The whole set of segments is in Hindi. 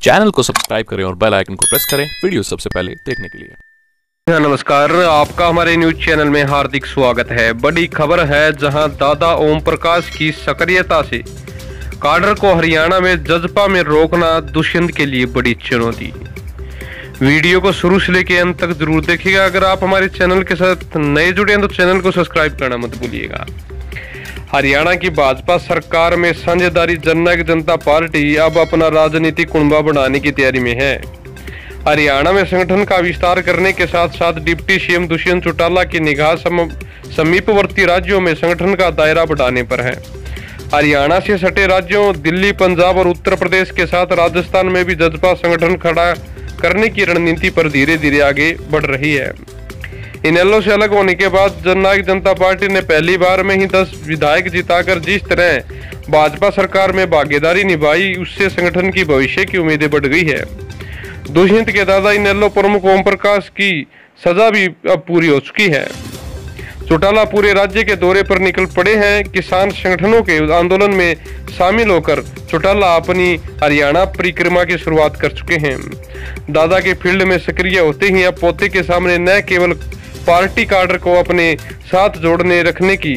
चैनल को सब्सक्राइब करें और बेल आइकन को प्रेस करें वीडियो सबसे पहले देखने के लिए। नमस्कार, आपका हमारे न्यूज चैनल में हार्दिक स्वागत है। बड़ी खबर है, जहां दादा ओम प्रकाश की सक्रियता से काडर को हरियाणा में जजपा में रोकना दुष्यंत के लिए बड़ी चुनौती। वीडियो को शुरू से लेकर अंत तक जरूर देखिएगा। अगर आप हमारे चैनल के साथ नए जुड़े हैं तो चैनल को सब्सक्राइब करना मत भूलिएगा। हरियाणा की भाजपा सरकार में साझेदारी जननायक जनता पार्टी अब अपना राजनीतिक कुनबा बढ़ाने की तैयारी में है। हरियाणा में संगठन का विस्तार करने के साथ साथ डिप्टी सीएम दुष्यंत चौटाला की निगाह समीपवर्ती राज्यों में संगठन का दायरा बढ़ाने पर है। हरियाणा से सटे राज्यों दिल्ली, पंजाब और उत्तर प्रदेश के साथ राजस्थान में भी जजपा संगठन खड़ा करने की रणनीति पर धीरे धीरे आगे बढ़ रही है। इनेलो से अलग होने के बाद जननायक जनता पार्टी ने पहली बार में ही 10 विधायक जिताकर जिस तरह भाजपा सरकार में भागीदारी निभाई, उससे संगठन की भविष्य की उम्मीदें बढ़ गई है। दुष्यंत के दादा इनेलो प्रमुख ओम प्रकाश की सजा भी अब पूरी हो चुकी है। चौटाला पूरे राज्य के दौरे पर निकल पड़े हैं। किसान संगठनों के आंदोलन में शामिल होकर चौटाला अपनी हरियाणा परिक्रमा की शुरुआत कर चुके हैं। दादा के फील्ड में सक्रिय होते ही अब पोते के सामने न केवल पार्टी काडर को अपने साथ जोड़ने रखने की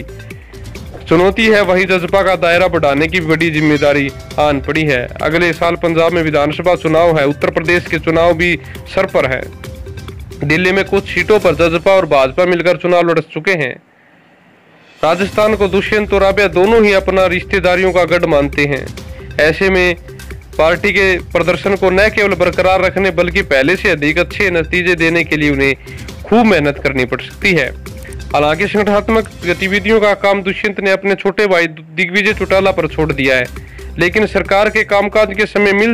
चुनौती है, वहीं जजपा का दायरा बढ़ाने की बड़ी जिम्मेदारी आन पड़ी है। अगले साल पंजाब में विधानसभा चुनाव है, उत्तर प्रदेश के चुनाव भी सर पर है। दिल्ली में कुछ सीटों पर जजपा और भाजपा मिलकर चुनाव लड़ चुके हैं। राजस्थान को दुष्यंत और राबिया दोनों ही अपना रिश्तेदारियों का गढ़ मानते हैं। ऐसे में पार्टी के प्रदर्शन को न केवल बरकरार रखने बल्कि पहले से अधिक अच्छे नतीजे देने के लिए उन्हें खूब मेहनत करनी पड़ सकती है। हालांकि संगठनात्मक गतिविधियों का काम दुष्यंत ने अपने छोटे भाई दिग्विजय चौटाला पर छोड़ दिया है, लेकिन सरकार के कामकाज के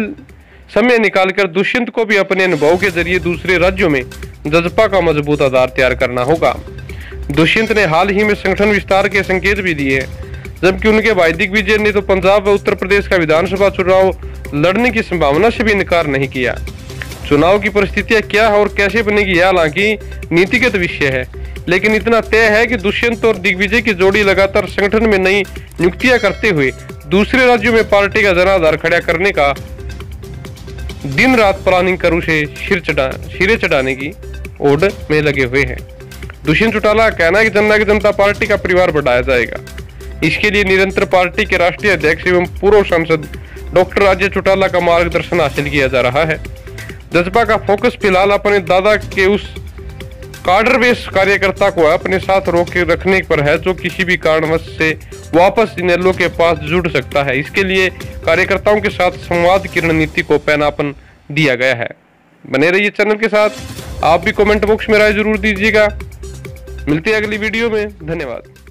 समय निकालकर दुष्यंत को भी अपने अनुभव के जरिए दूसरे राज्यों में जजपा का मजबूत आधार तैयार करना होगा। दुष्यंत ने हाल ही में संगठन विस्तार के संकेत भी दिए, जबकि उनके भाई दिग्विजय ने तो पंजाब व उत्तर प्रदेश का विधानसभा चुनाव लड़ने की संभावना से भी इनकार नहीं किया। चुनाव की परिस्थितियां क्या है और कैसे बनेगी, यह हालांकि नीतिगत विषय है, लेकिन इतना तय है कि दुष्यंत और दिग्विजय की जोड़ी लगातार संगठन में नई नियुक्तियां करते हुए दूसरे राज्यों में पार्टी का जनाधार खड़ा करने का दिन रात प्लानिंग कर उसे सिरे चढ़ाने की ओर में लगे हुए हैं। दुष्यंत चौटाला का कहना है कि जननायक जनता पार्टी का परिवार बढ़ाया जाएगा। इसके लिए निरंतर पार्टी के राष्ट्रीय अध्यक्ष एवं पूर्व सांसद डॉक्टर राजेश चौटाला का मार्गदर्शन हासिल किया जा रहा है। जजपा का फोकस फिलहाल अपने दादा के उस काडर बेस कार्यकर्ता को अपने साथ रोक के रखने पर है, जो किसी भी कारणवश से वापस इनेलो के पास जुड़ सकता है। इसके लिए कार्यकर्ताओं के साथ संवाद की रणनीति को पैनापन दिया गया है। बने रहिए चैनल के साथ। आप भी कमेंट बॉक्स में राय जरूर दीजिएगा। मिलते हैं अगली वीडियो में। धन्यवाद।